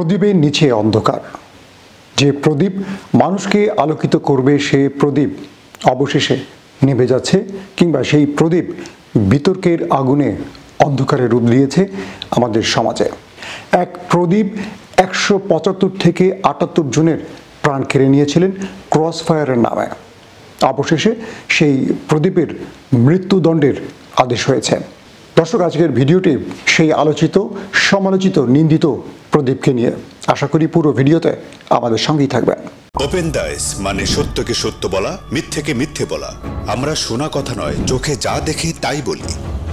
প্রদীপের নিচে অন্ধকার। যে প্রদীপ মানুষকে আলোকিত করবে সে প্রদীপ অবশেষে নিভে যাচ্ছে, কিংবা সেই প্রদীপ বিতর্কের আগুনে অন্ধকারে রূপ দিয়েছে আমাদের সমাজে। এক প্রদীপ 175 থেকে 78 জনের প্রাণ কেড়ে নিয়েছিলেন ক্রস ফায়ারের নামে। অবশেষে সেই প্রদীপের মৃত্যুদণ্ডের আদেশ হয়েছে। দর্শক, আজকের ভিডিওটি সেই আলোচিত, সমালোচিত, নিন্দিত প্রদীপকে নিয়ে। আশা করি পুরো ভিডিওতে আমাদের সঙ্গেই থাকবেন। ওপেন দাইস মানে সত্যকে সত্য বলা, মিথ্যেকে মিথ্যে বলা। আমরা শোনা কথা নয়, চোখে যা দেখি তাই বলি।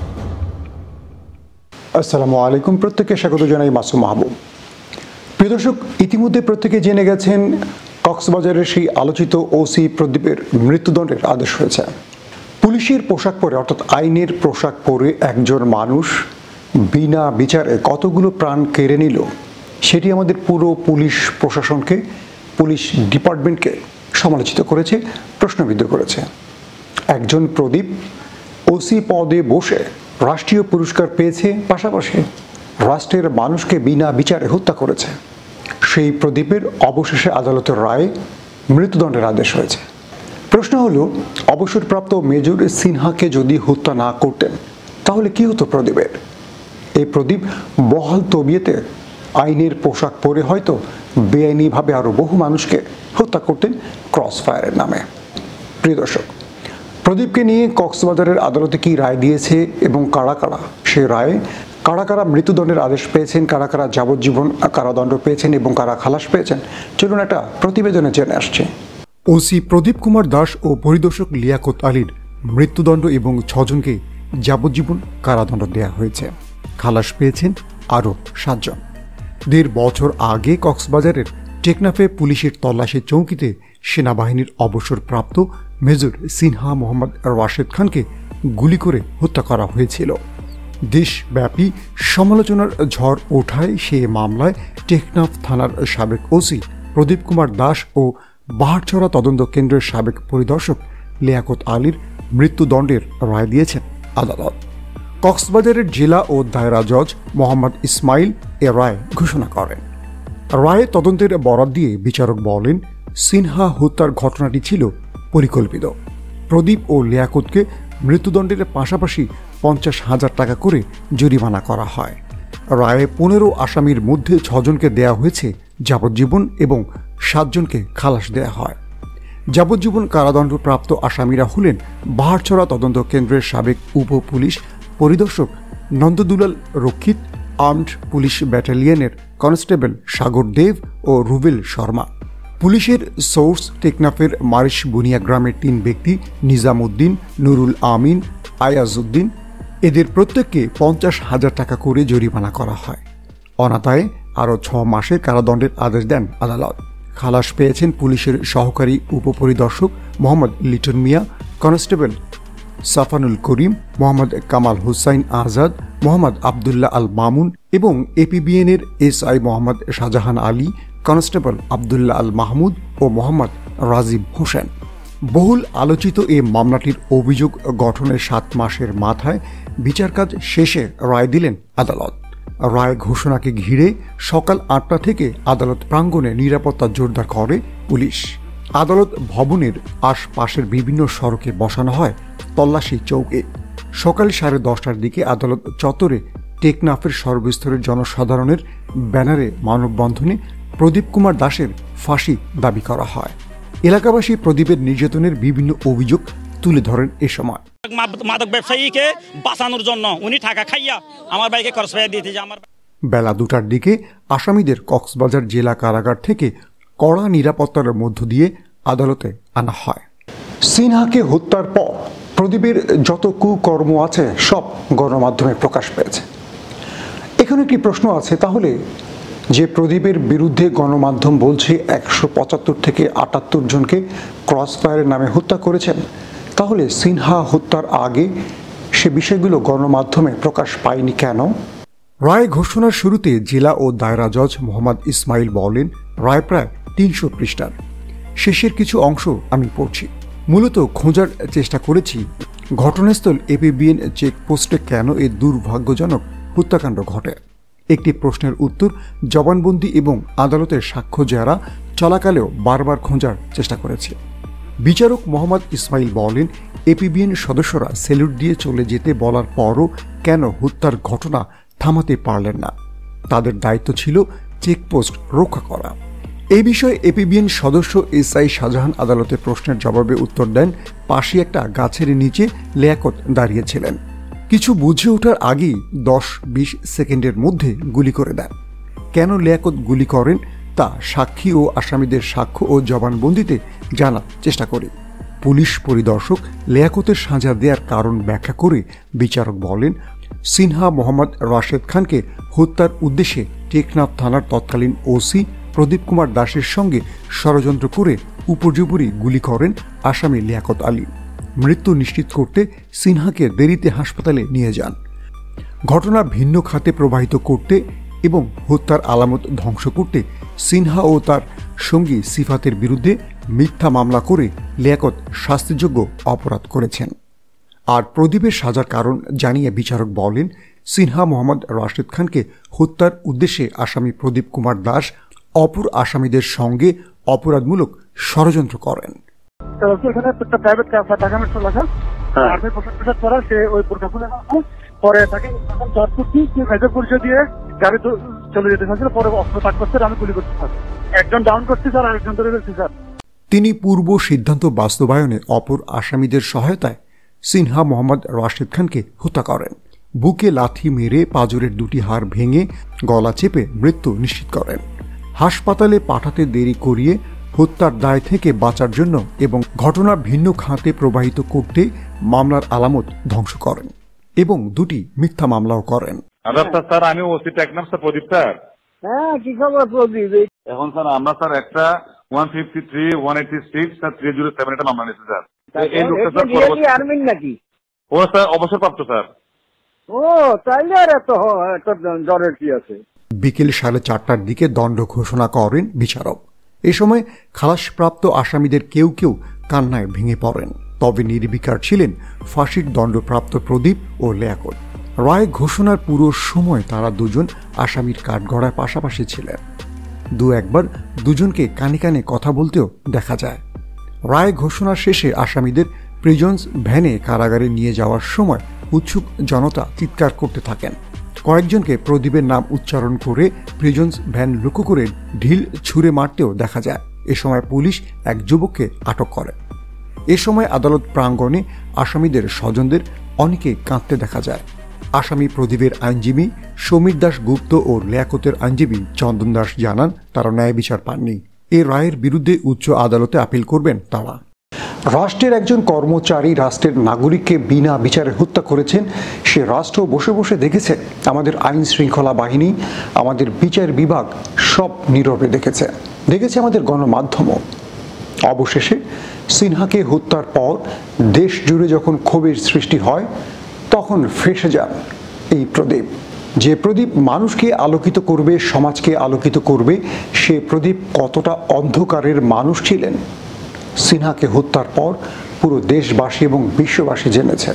আসসালামু আলাইকুম, প্রত্যেককে স্বাগত জানাই মাসুম মাহবুব। প্রিয় দর্শক, ইতিমধ্যে প্রত্যেকে জেনে গেছেন কক্সবাজারের সেই আলোচিত ওসি প্রদীপের মৃত্যুদণ্ডের আদেশ হয়েছে। পুলিশের পোশাক পরে, অর্থাৎ আইনের পোশাক পরে একজন মানুষ বিনা বিচারে কতগুলো প্রাণ কেড়ে নিল, সেটি আমাদের পুরো পুলিশ প্রশাসনকে, পুলিশ ডিপার্টমেন্টকে সমালোচিত করেছে, প্রশ্নবিদ্ধ করেছে। একজন প্রদীপ ওসি পদে বসে রাষ্ট্রীয় পুরস্কার পেয়েছে, পাশাপাশি রাষ্ট্রের মানুষকে বিনা বিচারে হত্যা করেছে। সেই প্রদীপের অবশেষে আদালতের রায়ে মৃত্যুদণ্ডের আদেশ হয়েছে। প্রশ্ন হলো, অবসরপ্রাপ্ত মেজর সিনহাকে যদি হত্যা না করতেন তাহলে কি হতো প্রদীপের? এই প্রদীপ বহাল তবিয়তে আইনের পোশাক পরে হয়তো বেআইনিভাবে আরও বহু মানুষকে হত্যা করতেন ক্রস ফায়ারের নামে। প্রিয় দর্শক, প্রদীপকে নিয়ে কক্সবাজারের আদালতে কি রায় দিয়েছে এবং কারা কারা সে রায়ে কারা কারা মৃত্যুদণ্ডের আদেশ পেয়েছেন, কারা কারা যাবজ্জীবন কারাদণ্ড পেয়েছেন এবং কারা খালাস পেয়েছেন, চলুন একটা প্রতিবেদনে জেনে আসছে। ওসি প্রদীপ কুমার দাস ও পরিদর্শক লিয়াকত আলীর মৃত্যুদণ্ড এবং 6 জনকে যাবজ্জীবন কারাদণ্ড দেওয়া হয়েছে। খালাস পেয়েছেন আরও 7 জন। 1.5 বছর আগে কক্সবাজারের টেকনাফে পুলিশের তল্লাশি চৌকিতে সেনাবাহিনীর অবসরপ্রাপ্ত মেজর সিনহা মোহাম্মদ রাশেদ খানকে গুলি করে হত্যা করা হয়েছিল। দেশব্যাপী সমালোচনার ঝড় ওঠায় সে মামলায় টেকনাফ থানার সাবেক ওসি প্রদীপ কুমার দাস ও বাহারছড়া তদন্ত কেন্দ্রের সাবেক পরিদর্শক লিয়াকত আলীর মৃত্যুদণ্ডের রায় দিয়েছেন আদালত। কক্সবাজারের জেলা ও দায়রা জজ মোহাম্মদ ইসমাইল এ রায় ঘোষণা করেন। রায়ে তদন্তের বরাত দিয়ে বিচারক বলেন, সিনহা হত্যার ঘটনাটি ছিল পরিকল্পিত। প্রদীপ ও লিয়াকতকে মৃত্যুদণ্ডের পাশাপাশি 50,000 টাকা করে জরিমানা করা হয়। রায়ে 15 আসামির মধ্যে 6 জনকে দেয়া হয়েছে যাবজ্জীবন এবং 7 জনকে খালাস দেয়া হয়। যাবজ্জীবন কারাদণ্ডপ্রাপ্ত আসামিরা হলেন বাহারছড়া তদন্ত কেন্দ্রের সাবেক উপ পুলিশ পরিদর্শক নন্দদুলাল রক্ষিত, আর্মড পুলিশ ব্যাটালিয়নের কনস্টেবল সাগর দেব ও রুবেল শর্মা। পুলিশের সোর্স টেকনাফের মারিশ বুনিয়া গ্রামের 3 ব্যক্তি নিজামউদ্দিন, নুরুল আমিন, আয়াজউদ্দিন, এদের প্রত্যেককে 50,000 টাকা করে জরিমানা করা হয়। অনাদায়ে আরও 6 মাসের কারাদণ্ডের আদেশ দেন আদালত। খালাস পেয়েছেন পুলিশের সহকারী উপপরিদর্শক মোহাম্মদ লিটন মিয়া, কনস্টেবল সাফানুল করিম, মোহাম্মদ কামাল হুসাইন আজাদ, মোহাম্মদ আবদুল্লাহ আল মামুন এবং এপিবিএনের এসআই মোহাম্মদ শাহজাহান আলী, কনস্টেবল আবদুল্লাহ আল মাহমুদ ও মোহাম্মদ রাজিব হোসেন। বহুল আলোচিত এই মামলাটির অভিযোগ গঠনের 7 মাসের মাথায় বিচার কাজ শেষে রায় দিলেন আদালত। রায় ঘোষণাকে ঘিরে সকাল 8টা থেকে আদালত প্রাঙ্গণে নিরাপত্তা জোরদার করে পুলিশ। আদালত ভবনের আশপাশের বিভিন্ন সড়কে বসানো হয় তল্লাশি চৌকি। সকাল 10:30টার দিকে আদালত চত্বরে টেকনাফের সর্বস্তরের জনসাধারণের ব্যানারে মানববন্ধনে প্রদীপ কুমার দাসের ফাঁসি দাবি করা হয়। এলাকাবাসী প্রদীপের নির্যাতনের বিভিন্ন অভিযোগ তুলে ধরেন এ সময়। মাদক ব্যবসায়ীকে বাঁচানোর জন্য উনি টাকা খাইয়া আমার ভাইকে খরচ করে দিতে। বেলা 2টার দিকে আসামিদের কক্সবাজার জেলা কারাগার থেকে কড়া নিরাপত্তার মধ্য দিয়ে আদালতে আনা হয়। সিনহাকে হত্যার পর প্রদীপের যত কুকর্ম আছে সব গণমাধ্যমে প্রকাশ পেয়েছে। এখানে একটি প্রশ্ন আছে, তাহলে যে প্রদীপের বিরুদ্ধে গণমাধ্যম বলছে 175 থেকে 78 জনকে ক্রস ফায়ারের নামে হত্যা করেছেন, তাহলে সিনহা হত্যার আগে সে বিষয়গুলো গণমাধ্যমে প্রকাশ পায়নি কেন? রায় ঘোষণার শুরুতে জেলা ও দায়রা জজ মোহাম্মদ ইসমাইল বলেন, রায় প্রায় 300 পৃষ্ঠার। শেষের কিছু অংশ আমি পড়ছি। মূলত খোঁজার চেষ্টা করেছি ঘটনাস্থল এপিবিএন চেকপোস্টে কেন এই দুর্ভাগ্যজনক হত্যাকাণ্ড ঘটে। একটি প্রশ্নের উত্তর জবানবন্দি এবং আদালতের সাক্ষ্য জেরা চলাকালেও বারবার খোঁজার চেষ্টা করেছে। বিচারক মোহাম্মদ ইসমাইল বলেন, এপিবিএন সদস্যরা স্যালুট দিয়ে চলে যেতে বলার পরও কেন হত্যার ঘটনা থামাতে পারলেন না? তাদের দায়িত্ব ছিল চেকপোস্ট রক্ষা করা। এই বিষয়ে এপিবিএন সদস্য এসআই শাহজাহান আদালতের প্রশ্নের জবাবে উত্তর দেন, পাশে একটা গাছের নিচে লিয়াকত দাঁড়িয়েছিলেন। কিছু বুঝে ওঠার আগেই 10-20 সেকেন্ডের মধ্যে গুলি করে দেন। কেন লিয়াকত গুলি করেন তা সাক্ষী ও আসামিদের সাক্ষ্য ও জবানবন্দিতে জানার চেষ্টা করি। পুলিশ পরিদর্শক লিয়াকতের সাজা দেওয়ার কারণ ব্যাখ্যা করে বিচারক বলেন, সিনহা মোহাম্মদ রাশেদ খানকে হত্যার উদ্দেশ্যে টেকনাফ থানার তৎকালীন ওসি প্রদীপ কুমার দাসের সঙ্গে ষড়যন্ত্র করে উপর্যুপরি গুলি করেন আসামি লিয়াকত আলী। মৃত্যু নিশ্চিত করতে সিনহাকে দেরিতে হাসপাতালে নিয়ে যান। ঘটনা ভিন্ন খাতে প্রবাহিত করতে এবং হত্যার আলামত ধ্বংস করতে সিনহা ও তার সঙ্গী সিফাতের বিরুদ্ধে মিথ্যা মামলা করে লিয়াকত শাস্তিযোগ্য অপরাধ করেছেন। আর প্রদীপের সাজার কারণ জানিয়ে বিচারক বলেন, সিনহা মোহাম্মদ রাশেদ খানকে হত্যার উদ্দেশ্যে আসামি প্রদীপ কুমার দাস অপর আসামিদের সঙ্গে অপরাধমূলক ষড়যন্ত্র করেন। প্রাইভেট ঢাকা মেট্রো লেখা আর্মি পোশাক পরা, সে ওই বোরকা খুলে পরে তাকে মেজর পরিচয় দিয়ে গাড়ি চলে যেতে চাইছিল, পরে অস্ত্র তাক করছে, আমি গুলি করতে পারি। একজন ডাউন করছি স্যার, আরেকজন ধরে ফেলছি স্যার। তিনি পূর্ব সিদ্ধান্ত বাস্তবায়নে অপর আসামিদের সহায়তায় সিনহা মোহাম্মদ রাশেদ খানকে হত্যা করেন। বুকে লাথি মেরে পাঁজরের দুটি হাড় ভেঙে গলা চেপে মৃত্যু নিশ্চিত করেন। হাসপাতালে পাঠাতে দেরি করিয়ে হত্যার দায় থেকে বাঁচার জন্য এবং ঘটনা ভিন্ন খাতে প্রবাহিত করতে মামলার আলামত ধ্বংস করেন এবং দুটি মিথ্যা মামলাও করেন। স্যার আমি OC Teknaf sir Pradip sir. হ্যাঁ, কি খবর প্রদীপ? এখন স্যার আমরা স্যার একটা 153, 186 স্যার 307 এটা মামলা নিয়েছি স্যার। এই লোকটা স্যার আর্মিন নাকি? ও স্যার অবসরপ্রাপ্ত স্যার। ও তাইলে আর এত জ্বরের কি আছে? বিকেল 4:30টার দিকে দণ্ড ঘোষণা করেন বিচারক। এ সময় খালাসপ্রাপ্ত আসামিদের কেউ কেউ কান্নায় ভেঙে পড়েন। তবে নির্বিকার ছিলেন ফাঁসির দণ্ডপ্রাপ্ত প্রদীপ ও লিয়াকত। রায় ঘোষণার পুরো সময় তারা দুজন আসামির কাঠগড়ায় পাশাপাশি ছিলেন। দু একবার দুজনকে কানে কানে কথা বলতেও দেখা যায়। রায় ঘোষণা শেষে আসামিদের প্রিজন্স ভ্যানে কারাগারে নিয়ে যাওয়ার সময় উৎসুক জনতা চিৎকার করতে থাকেন। কয়েকজনকে প্রদীপের নাম উচ্চারণ করে প্রিজন্স ভ্যান লক্ষ্য করে ঢিল ছুঁড়ে মারতেও দেখা যায়। এ সময় পুলিশ এক যুবককে আটক করে। এ সময় আদালত প্রাঙ্গণে আসামিদের স্বজনদের অনেকে কাঁদতে দেখা যায়। আসামি প্রদীপের আইনজীবী সমীর দাস গুপ্ত ও লিয়াকতের আইনজীবী চন্দন দাস জানান, তারা ন্যায় বিচার পাননি। এ রায়ের বিরুদ্ধে উচ্চ আদালতে আপিল করবেন তারা। রাষ্ট্রের একজন কর্মচারী রাষ্ট্রের নাগরিককে বিনা বিচারে হত্যা করেছেন, সে রাষ্ট্র বসে বসে দেখেছে। আমাদের আইন শৃঙ্খলা বাহিনী, আমাদের বিচার বিভাগ সব নীরবে দেখেছে আমাদের গণমাধ্যমও। অবশেষে সিনহাকে হত্যার পর দেশ জুড়ে যখন ক্ষোভের সৃষ্টি হয়, তখন ফেঁসে যান এই প্রদীপ। যে প্রদীপ মানুষকে আলোকিত করবে, সমাজকে আলোকিত করবে, সে প্রদীপ কতটা অন্ধকারের মানুষ ছিলেন সিনহাকে হত্যার পর পুরো দেশবাসী এবং বিশ্ববাসী জেনেছে।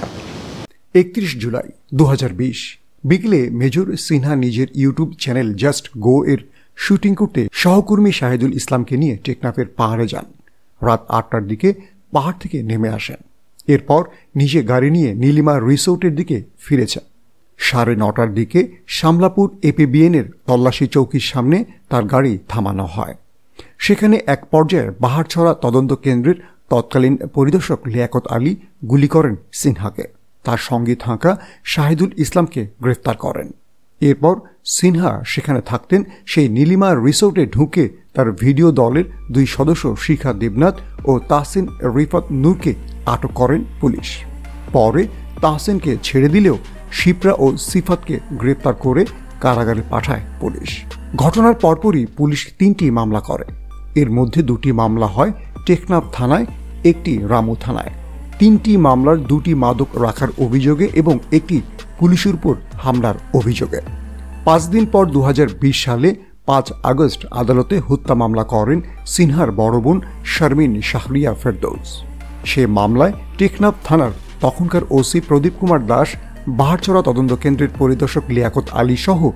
31 জুলাই 2020 বিকেলে মেজর সিনহা নিজের ইউটিউব চ্যানেল জাস্ট গো এর শুটিং করতে সহকর্মী শাহিদুল ইসলামকে নিয়ে টেকনাফের পাহাড়ে যান। রাত 8টার দিকে পাহাড় থেকে নেমে আসেন। এরপর নিজে গাড়ি নিয়ে নীলিমা রিসোর্টের দিকে ফিরেছেন। 9:30টার দিকে শামলাপুর এপিবিএনের তল্লাশি চৌকির সামনে তার গাড়ি থামানো হয়। সেখানে এক পর্যায়ে বাহারছড়া তদন্ত কেন্দ্রের তৎকালীন পরিদর্শক লিয়াকত আলী গুলি করেন সিনহাকে। তার সঙ্গে থাকা শাহিদুল ইসলামকে গ্রেফতার করেন। এরপর সিনহা সেখানে থাকতেন সেই নীলিমা রিসোর্টে ঢুকে তার ভিডিও দলের 2 সদস্য শিখা দেবনাথ ও তাহসিন রিফাত নূরকে আটক করেন পুলিশ। পরে তাহসিনকে ছেড়ে দিলেও শিপ্রা ও সিফাতকে গ্রেফতার করে কারাগারে পাঠায় পুলিশ। ঘটনার পরপরই পুলিশ 3টি মামলা করে। এর মধ্যে 2টি মামলা হয় টেকনাফ থানায়, একটি রামু থানায়। 3টি মামলার 2টি মাদক রাখার অভিযোগে এবং একটি পুলিশের উপর হামলার অভিযোগে। 5 দিন পর 2020 সালে 5 আগস্ট আদালতে হত্যা মামলা করেন সিনহার বড় বোন শারমিন শাহরিয়া ফেরদৌস। সে মামলায় টেকনাফ থানার তখনকার ওসি প্রদীপ কুমার দাস, বাহারছড়া তদন্ত কেন্দ্রের পরিদর্শক লিয়াকত আলী সহ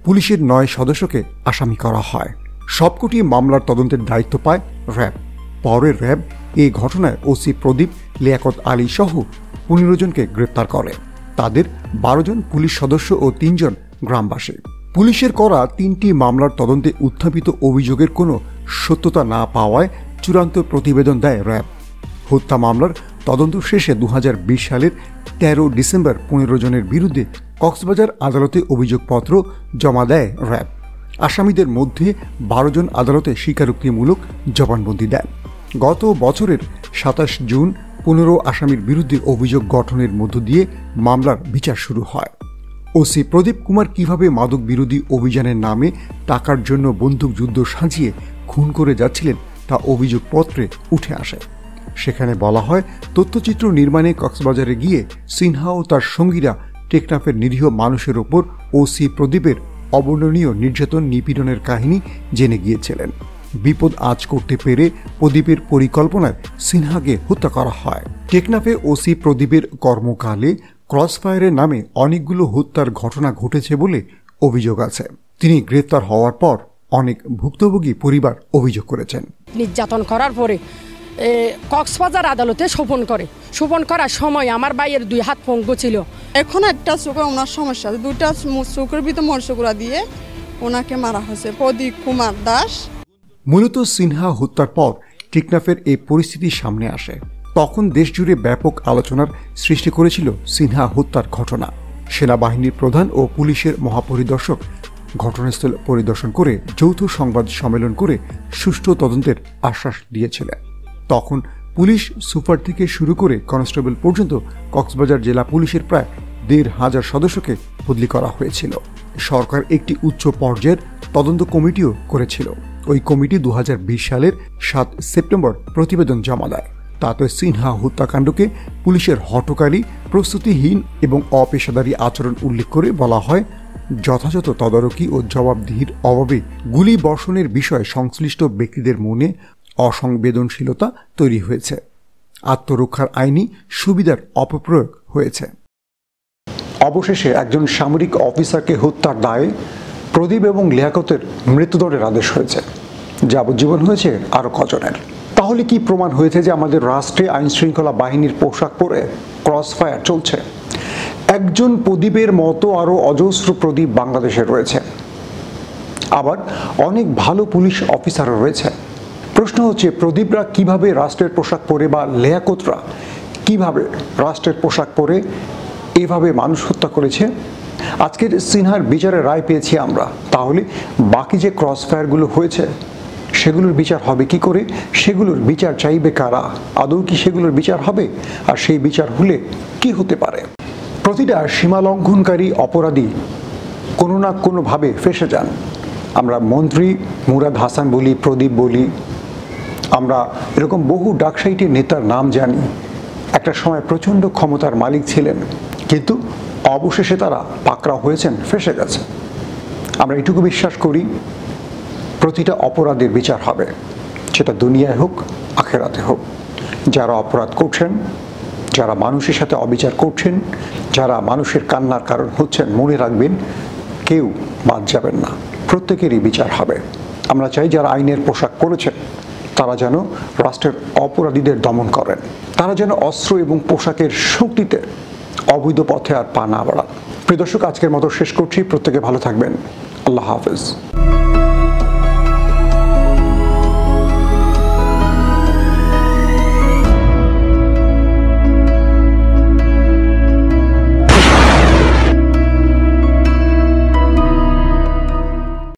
পুলিশের 9 সদস্যকে আসামি করা হয়। সবকটি মামলার তদন্তের দায়িত্ব পায় র্যাব। পরে র্যাব এই ঘটনায় ওসি প্রদীপ, লিয়াকত আলী সহ 15 জনকে গ্রেপ্তার করে। তাদের 12 জন পুলিশ সদস্য ও 3 জন গ্রামবাসী। পুলিশের করা 3টি মামলার তদন্তে উত্থাপিত অভিযোগের কোনো সত্যতা না পাওয়ায় চূড়ান্ত প্রতিবেদন দেয় র্যাব। হত্যা মামলার তদন্ত শেষে 2020 সালের 13 ডিসেম্বর 15 জনের বিরুদ্ধে কক্সবাজার আদালতে অভিযোগপত্র জমা দেয় র্যাব। আসামিদের মধ্যে 12 জন আদালতে স্বীকারোক্তিমূলক জবানবন্দি দেন। গত বছরের 27 জুন 15 আসামির বিরুদ্ধে অভিযোগ গঠনের মধ্য দিয়ে মামলার বিচার শুরু হয়। ওসি প্রদীপ কুমার কিভাবে মাদক বিরোধী অভিযানের নামে টাকার জন্য বন্দুকযুদ্ধ সাজিয়ে খুন করে যাচ্ছিলেন তা অভিযোগপত্রে উঠে আসে। সেখানে বলা হয়, তথ্যচিত্র নির্মাণে কক্সবাজারে গিয়ে সিনহা ও তার সঙ্গীরা টেকনাফের নিরীহ মানুষের ওপর ওসি প্রদীপের অবর্ণনীয় নির্যাতন নিপীড়নের কাহিনী জেনে গিয়েছিলেন। বিপদ আঁচ করতে পেরে প্রদীপের পরিকল্পনায় সিনহাকে হত্যা করা হয়। টেকনাফে ওসি প্রদীপের কর্মকালে ক্রসফায়ারের নামে অনেকগুলো হত্যার ঘটনা ঘটেছে বলে অভিযোগ আছে। তিনি গ্রেফতার হওয়ার পর অনেক ভুক্তভোগী পরিবার অভিযোগ করেছেন। নির্যাতন করার পরে কক্সবাজার আদালতে সোপন করার সময় আমার ভাইয়ের 2 হাত পঙ্গু ছিল। এখন একটা চোখে ওনার সমস্যা, 2টা চোখের ভিতরে মরচকুড়া দিয়ে ওনাকে মারা হয়েছে। প্রদীপ কুমার দাস। মূলত সিনহা হত্যার পর টেকনাফের এই পরিস্থিতি সামনে আসে। তখন দেশজুড়ে ব্যাপক আলোচনার সৃষ্টি করেছিল সিনহা হত্যার ঘটনা। সেনাবাহিনীর প্রধান ও পুলিশের মহাপরিদর্শক ঘটনাস্থল পরিদর্শন করে যৌথ সংবাদ সম্মেলন করে সুষ্ঠু তদন্তের আশ্বাস দিয়েছিলেন। তখন পুলিশ সুপার থেকে শুরু করে কনস্টেবল পর্যন্ত কক্সবাজার জেলা পুলিশের প্রায় 1,500 সদস্যকে বদলি করা হয়েছিল। সরকার একটি উচ্চ পর্যায়ের তদন্ত কমিটিও করেছিল। ওই কমিটি 2020 সালের 7 সেপ্টেম্বর প্রতিবেদন জমা দেয়। তাতে সিনহা হত্যাকাণ্ডকে পুলিশের হঠকারী, প্রস্তুতিহীন এবং অপেশাদারী আচরণ উল্লেখ করে বলা হয়, যথাযথ তদারকি ও জবাবদিহির অভাবে গুলি বর্ষণের বিষয়ে সংশ্লিষ্ট ব্যক্তিদের মনে অসংবেদনশীলতা তৈরি হয়েছে। আত্মরক্ষার আইনি সুবিধার অপপ্রয়োগ হয়েছে। অবশেষে একজন সামরিক অফিসারকে হত্যার দায়ে প্রদীপ এবং লিয়াকতের মৃত্যুদণ্ডের আদেশ হয়েছে। যাবজ্জীবন হয়েছে আরও কজনের। তাহলে কি প্রমাণ হয়েছে যে আমাদের রাষ্ট্রে আইন শৃঙ্খলা বাহিনীর পোশাক পরে ক্রসফায়ার চলছে? একজন প্রদীপের মতো আরও অজস্র প্রদীপ বাংলাদেশে রয়েছে। আবার অনেক ভালো পুলিশ অফিসারও রয়েছে। প্রশ্ন হচ্ছে, প্রদীপরা কিভাবে রাষ্ট্রের পোশাক পরে বা লিয়াকতরা কিভাবে রাষ্ট্রের পোশাক পরে এভাবে মানুষ হত্যা করেছে? আজকের সিনহার বিচারের রায় পেয়েছি আমরা, তাহলে বাকি যে ক্রসফায়ারগুলো হয়েছে সেগুলোর বিচার হবে কি করে? সেগুলোর বিচার চাইবে কারা? আদৌ কি সেগুলোর বিচার হবে? আর সেই বিচার হলে কি হতে পারে? প্রতিটা সীমালঙ্ঘনকারী অপরাধী কোনো না কোনোভাবে ফেঁসে যান। আমরা মন্ত্রী মুরাদ হাসান বলি, প্রদীপ বলি, আমরা এরকম বহু ডাকসাইটি নেতার নাম জানি। একটা সময় প্রচণ্ড ক্ষমতার মালিক ছিলেন, কিন্তু অবশেষে তারা পাকড়াও হয়েছেন, ফেঁসে গেছে। আমরা এটুকু বিশ্বাস করি, প্রতিটা অপরাধের বিচার হবে, সেটা দুনিয়ায় হোক আখেরাতে হোক। যারা অপরাধ করছেন, যারা মানুষের সাথে অবিচার করছেন, যারা মানুষের কান্নার কারণ হচ্ছেন, মনে রাখবেন কেউ বাদ যাবেন না, প্রত্যেকেরই বিচার হবে। আমরা চাই যারা আইনের পোশাক পরেছেন তারা যেন রাষ্ট্রের অপরাধীদের দমন করেন, তারা যেন অস্ত্র এবং পোশাকের শক্তিতে অবৈধ পথে আর পা না বাড়ান। প্রিয় দর্শক, আজকের মতো শেষ করছি। প্রত্যেকে ভালো থাকবেন। আল্লাহ হাফেজ।